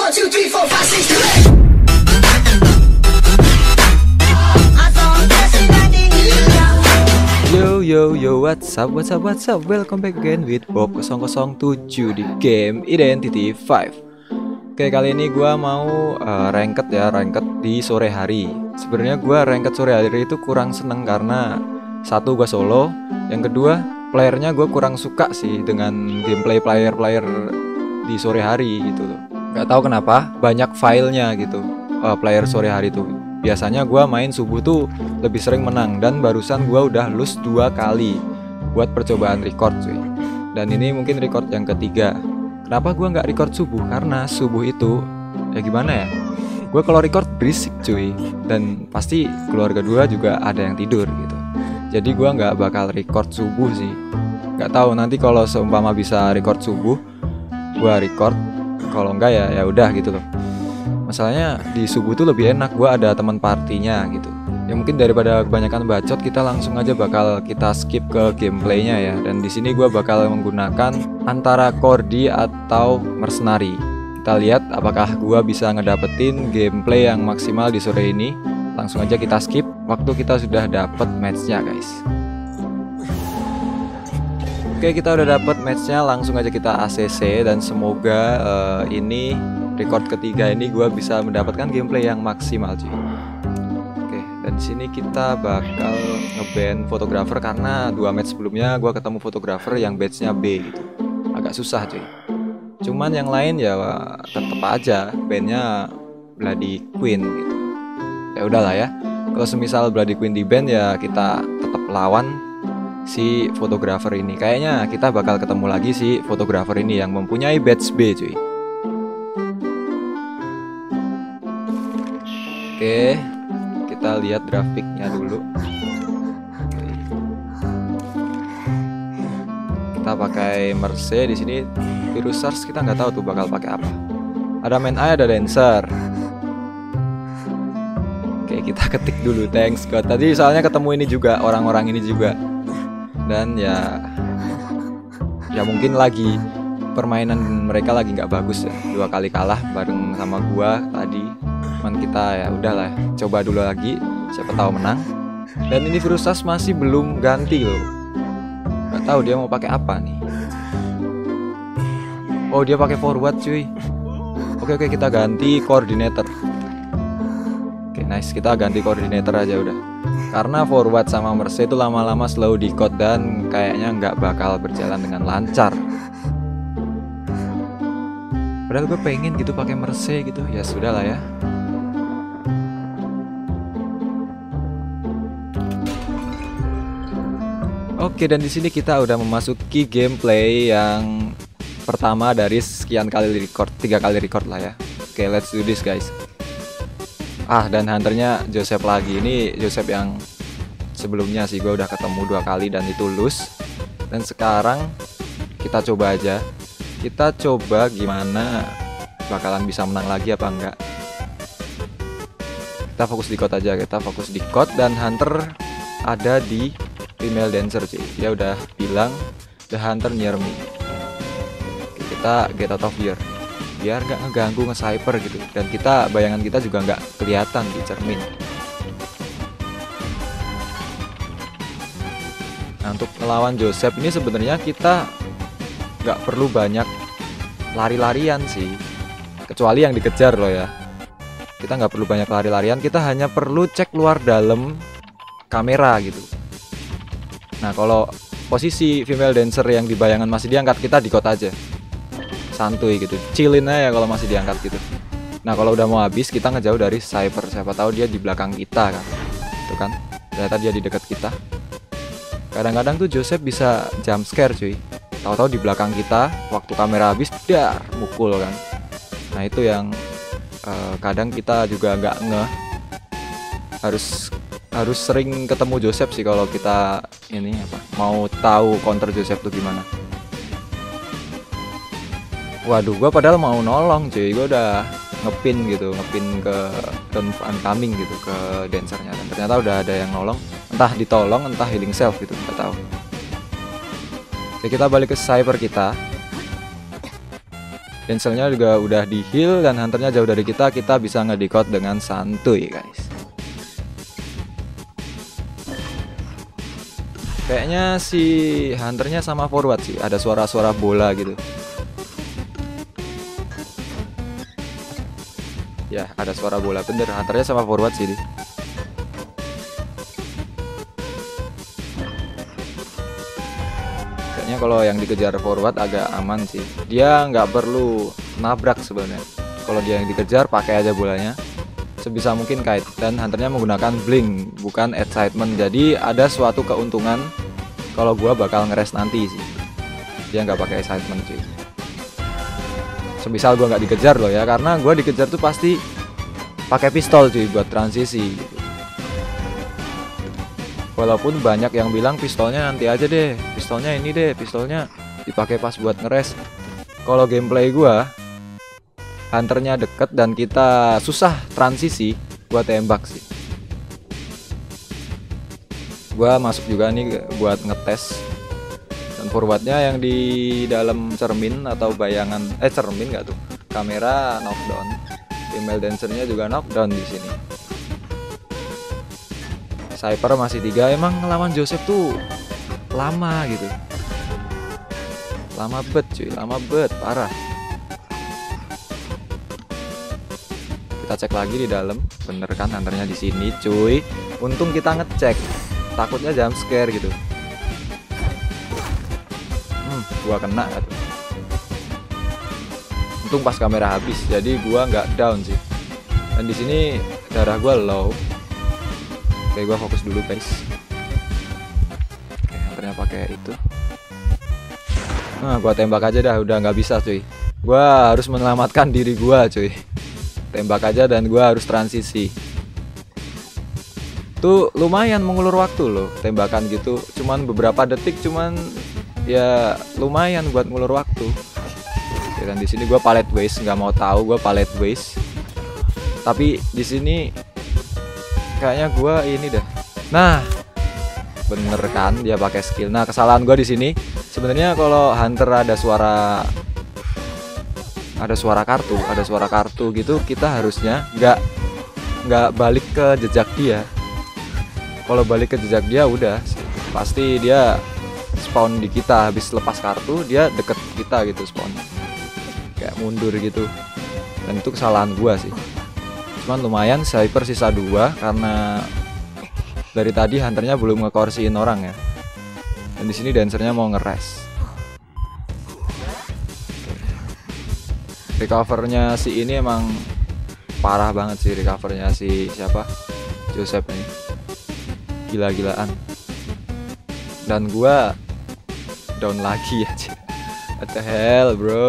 1, 2, 3, 4, 5, 6, 7. Yo, what's up, welcome back again with Bob 007 di game Identity 5. Oke, kali ini gua mau ranked di sore hari. Sebenarnya gua ranked sore hari itu kurang seneng karena satu gua solo, yang kedua playernya gua kurang suka sih dengan gameplay player di sore hari gitu. Gak tahu kenapa banyak filenya gitu player sore hari tuh. Biasanya gue main subuh tuh lebih sering menang, dan barusan gue udah lose 2 kali buat percobaan record cuy. Dan ini mungkin record yang ketiga. Kenapa gue nggak record subuh? Karena subuh itu ya gimana ya, gue kalau record berisik cuy, dan pasti keluarga gue juga ada yang tidur gitu. Jadi gue nggak bakal record subuh sih. Nggak tahu nanti kalau seumpama bisa record subuh, gue record. Kalau enggak ya udah gitu loh. Masalahnya di subuh tuh lebih enak, gue ada teman partinya gitu. Ya mungkin daripada kebanyakan bacot, kita langsung aja bakal kita skip ke gameplaynya ya. Dan di sini gue bakal menggunakan antara Cordy atau Mercenary. Kita lihat apakah gue bisa ngedapetin gameplay yang maksimal di sore ini. Langsung aja kita skip waktu kita sudah dapet matchnya guys. Oke, kita udah dapet matchnya, langsung aja kita ACC. Dan semoga ini record ketiga ini gue bisa mendapatkan gameplay yang maksimal cuy. Oke, dan di sini kita bakal ngeban fotografer karena 2 match sebelumnya gue ketemu fotografer yang batchnya B gitu. Agak susah cuy. Cuman yang lain ya tetep aja bandnya Bloody Queen gitu. Ya udahlah ya. Kalau semisal Bloody Queen di band ya kita tetap lawan si fotografer ini. Kayaknya kita bakal ketemu lagi si fotografer ini yang mempunyai batch B cuy. Oke, kita lihat grafiknya dulu. Kita pakai Mercy di sini. Virus SARS kita nggak tahu tuh bakal pakai apa. Ada main A, ada dancer. Oke, kita ketik dulu. Thanks God. Tadi soalnya ketemu ini juga, orang-orang ini juga. Dan ya mungkin lagi permainan mereka lagi nggak bagus ya. 2 kali kalah bareng sama gua tadi. Kita ya udahlah, coba dulu lagi, siapa tahu menang. Dan ini Virus SARS masih belum ganti loh, nggak tahu dia mau pakai apa nih. Oh, dia pakai forward cuy. Oke, kita ganti koordinator. Oke, nice, kita ganti koordinator aja udah, karena forward sama Mercy itu lama-lama slow di code dan kayaknya nggak bakal berjalan dengan lancar. Padahal gue pengen gitu pakai Mercy gitu. Ya sudah lah ya. Oke, dan di sini kita udah memasuki gameplay yang pertama dari sekian kali record, 3 kali record lah ya. Oke, let's do this guys. Dan hunternya Joseph lagi. Ini Joseph yang sebelumnya sih gue udah ketemu 2 kali dan itu lose. Dan sekarang kita coba aja. Kita coba gimana bakalan bisa menang lagi apa enggak. Kita fokus di code aja, kita fokus di code. Dan hunter ada di female dancer cuy. Dia udah bilang the hunter near me. Oke, kita get out of here biar gak ngeganggu nge-cyper gitu. Dan kita, bayangan kita juga gak kelihatan di cermin. Nah, untuk melawan Joseph ini sebenarnya kita gak perlu banyak lari-larian sih, kecuali yang dikejar loh ya. Kita gak perlu banyak lari-larian, kita hanya perlu cek luar dalam kamera gitu. Nah, kalau posisi female dancer yang di bayangan masih diangkat, kita di code aja. Santuy gitu, chillin aja kalau masih diangkat gitu. Nah, kalau udah mau habis, kita ngejauh dari cyber. Siapa tahu dia di belakang kita kan. Itu kan, ternyata dia di dekat kita. Kadang-kadang tuh Joseph bisa jump scare cuy. Tahu-tahu di belakang kita, waktu kamera habis, dar, mukul kan. Nah, itu yang kadang kita juga nggak ngeh. Harus sering ketemu Joseph sih kalau kita ini mau tahu counter Joseph tuh gimana. Waduh, gua padahal mau nolong cuy, gua udah ngepin ke don't oncoming gitu ke dancernya, dan ternyata udah ada yang nolong, entah ditolong entah healing self gitu, nggak tahu. Oke, kita balik ke cyber kita. Dancernya juga udah di heal dan hunternya jauh dari kita bisa ngedecode dengan santuy guys. Kayaknya si hunternya sama forward sih, ada suara-suara bola gitu. Ya, ada suara bola, bener, hunternya sama forward sih. Kayaknya kalau yang dikejar forward agak aman sih. Dia nggak perlu nabrak sebenarnya. Kalau dia yang dikejar, pakai aja bolanya. Sebisa mungkin kite, dan hunternya menggunakan blink, bukan excitement. Jadi ada suatu keuntungan kalau gua bakal ngeres nanti sih. Dia nggak pakai excitement cuy. Semisal gua nggak dikejar loh ya, karena gua dikejar tuh pasti pakai pistol cuy buat transisi gitu. Walaupun banyak yang bilang pistolnya nanti aja deh, pistolnya ini deh, pistolnya dipakai pas buat ngeres. Kalau gameplay gua, hunternya deket dan kita susah transisi, gua tembak sih. Gua masuk juga nih buat ngetes. Dan forwardnya yang di dalam cermin atau bayangan, cermin nggak tuh? Kamera knockdown. Female dancernya juga knockdown di sini. Cypher masih 3. Emang ngelawan Joseph tuh lama gitu. Lama bet cuy, lama bet, parah. Kita cek lagi di dalam, bener kan hunternya di sini cuy. Untung kita ngecek, takutnya jump scare gitu. Gua kena gitu. Untung pas kamera habis, jadi gua nggak down sih. Dan di sini darah gua low. Oke, gua fokus dulu guys. Oke, hunternya pakai itu. Gua tembak aja dah, udah nggak bisa cuy. Gua harus menyelamatkan diri gua cuy. Tembak aja dan gua harus transisi. Tuh lumayan mengulur waktu loh tembakan gitu. Cuman beberapa detik, cuman ya lumayan buat ngulur waktu. Oke, dan di sini gua palette waste, nggak mau tahu gua palette waste. Tapi di sini kayaknya gua ini dah. Nah, bener kan dia pakai skill. Nah, kesalahan gua di sini sebenarnya kalau hunter ada suara kartu gitu, kita harusnya nggak balik ke jejak dia. Kalau balik ke jejak dia udah pasti dia spawn di kita. Habis lepas kartu dia deket kita gitu spawn, kayak mundur gitu. Dan itu kesalahan gua sih. Cuman lumayan, Cypher sisa 2 karena dari tadi hunternya belum ngekorsiin orang ya. Dan di sini dancernya mau ngeres. Recovernya si ini emang parah banget sih, recovernya si siapa? Joseph ini. Gila-gilaan. Dan gua down lagi aja. What the hell, bro?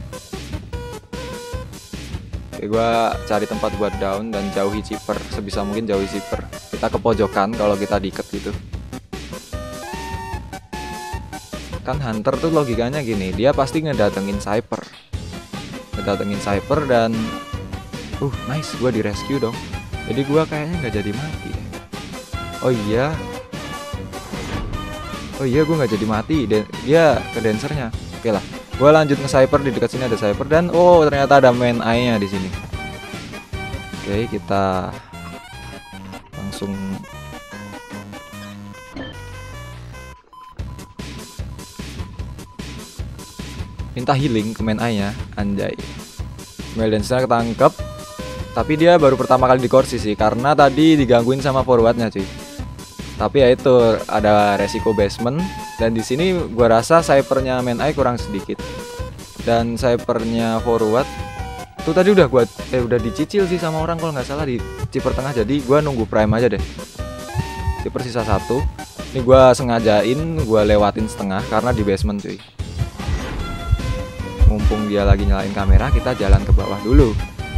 Oke, gua cari tempat buat down dan jauhi Cypher, sebisa mungkin jauhi Cypher. Kita ke pojokan kalau kita diikat gitu. Kan hunter tuh logikanya gini, dia pasti ngedatengin Cypher. Dan nice, gua di rescue dong. Jadi gua kayaknya nggak jadi mati. Oh iya, gua nggak jadi mati. Dia ke dancernya. Oke lah, gua lanjut nge-Cypher. Di dekat sini ada Cypher dan ternyata ada main eye-nya di sini. Oke, kita langsung minta healing ke main eye-nya, anjay. Male dancer ketangkep, tapi dia baru pertama kali di kursi sih, karena tadi digangguin sama forwardnya cuy. Tapi ya itu ada resiko basement, dan di sini gua rasa Cypher-nya main eye kurang sedikit. Dan Cypher-nya forward tuh tadi udah dicicil sih sama orang kalau nggak salah di chipper tengah. Jadi gua nunggu prime aja deh. Chipper sisa 1. Ini gua sengajain gua lewatin setengah karena di basement cuy. Mumpung dia lagi nyalain kamera, kita jalan ke bawah dulu.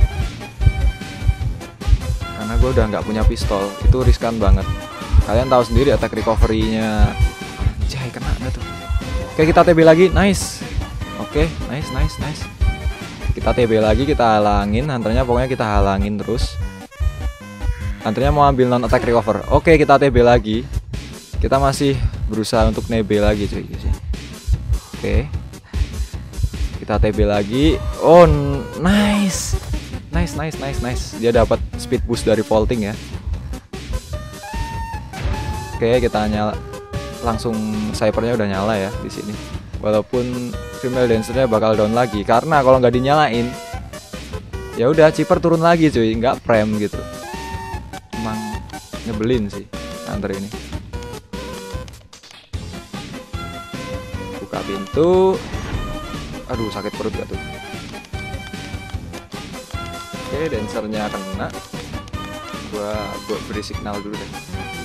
Karena gue udah nggak punya pistol, itu riskan banget. Kalian tahu sendiri attack recovery-nya. Anjay, kena nggak tuh? Oke, kita TB lagi, nice. Oke, nice. Kita TB lagi, kita halangin. Hunternya pokoknya kita halangin terus. Hunternya mau ambil non attack recover. Oke, kita TB lagi. Kita masih berusaha untuk nebe lagi cuy. Oke. Kita TB lagi. Oh, nice. Nice. Dia dapat speed boost dari vaulting ya. Oke, kita nyala. Langsung cybernya udah nyala ya di sini. Walaupun female dancernya bakal down lagi karena kalau nggak dinyalain, ya udah Chipper turun lagi cuy, nggak prem gitu. Emang nyebelin sih Hunter ini. Buka pintu. Aduh, sakit perut gak tuh? Oke, dancernya kena. Gua beri signal dulu deh.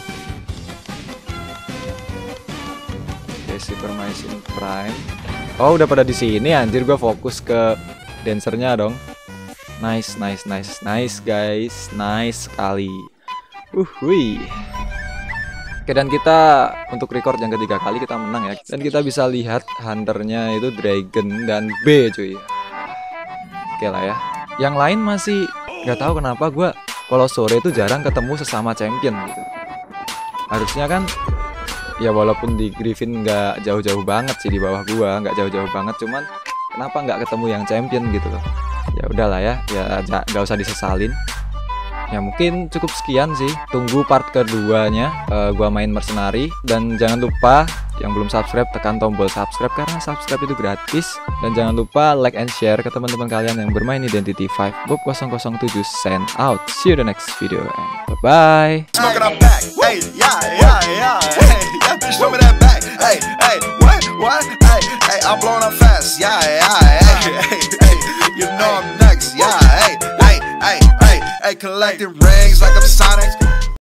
Oke, Supermachine Prime. Oh, udah pada di sini anjir, gua fokus ke dancernya dong. Nice guys. Nice sekali. Wih. Oke, dan kita untuk record yang ketiga kali kita menang ya. Dan kita bisa lihat hunternya itu Dragon dan B cuy. Oke lah ya. Yang lain masih nggak tahu kenapa gue kalau sore itu jarang ketemu sesama champion gitu. Harusnya kan ya walaupun di Griffin nggak jauh-jauh banget sih di bawah gua, nggak jauh-jauh banget, cuman kenapa nggak ketemu yang champion gitu loh. Ya udahlah ya nggak usah disesalin. Ya mungkin cukup sekian sih. Tunggu part keduanya gua main mercenary. Dan jangan lupa yang belum subscribe tekan tombol subscribe karena subscribe itu gratis. Dan jangan lupa like and share ke teman-teman kalian yang bermain Identity 5. Bob 007 sign out. See you the next video and bye bye.